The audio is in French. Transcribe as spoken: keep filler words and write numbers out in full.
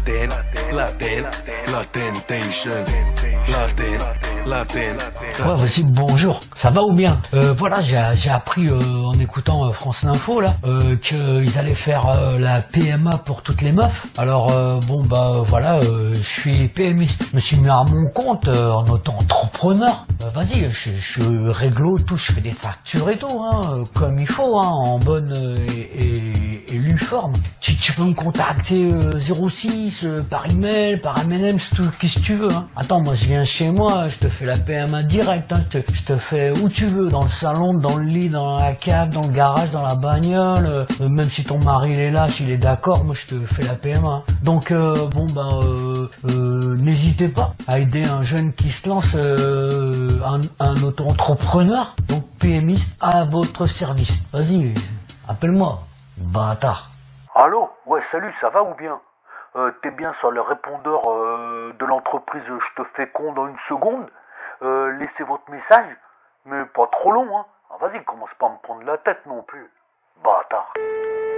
ten, la ten, la tentation, la ten, la ten. Ouais, vas-y, bonjour, ça va ou bien? euh, Voilà, j'ai j'ai appris euh, en écoutant euh, France Info là euh, qu'ils allaient faire euh, la P M A pour toutes les meufs. Alors euh, bon bah voilà, euh, je suis PMiste, je me suis mis à mon compte euh, en auto-entrepreneur. Euh, vas-y, je, je suis réglo, tout, je fais des factures et tout, hein, euh, comme il faut, hein, en bonne euh, et, et, et lue forme. Tu, tu peux me contacter euh, zéro six euh, par email, par M and M's, tout ce que tu veux. Hein. Attends, moi je viens chez moi, je te fais la P M A direct, hein, je, te, je te fais où tu veux, dans le salon, dans le lit, dans la cave, dans le garage, dans la bagnole, euh, même si ton mari il est là, s'il est d'accord, moi je te fais la P M A. Donc euh, bon bah euh, euh, n'hésitez pas à aider un jeune qui se lance, euh, un, un auto-entrepreneur, donc PMiste à votre service. Vas-y, appelle-moi, bâtard. Allô? Ouais, salut, ça va ou bien? euh, T'es bien sur le répondeur euh, de l'entreprise Je te fais con dans une seconde. euh, Laissez votre message, mais pas trop long, hein. Ah, vas-y, commence pas à me prendre la tête non plus. Bâtard.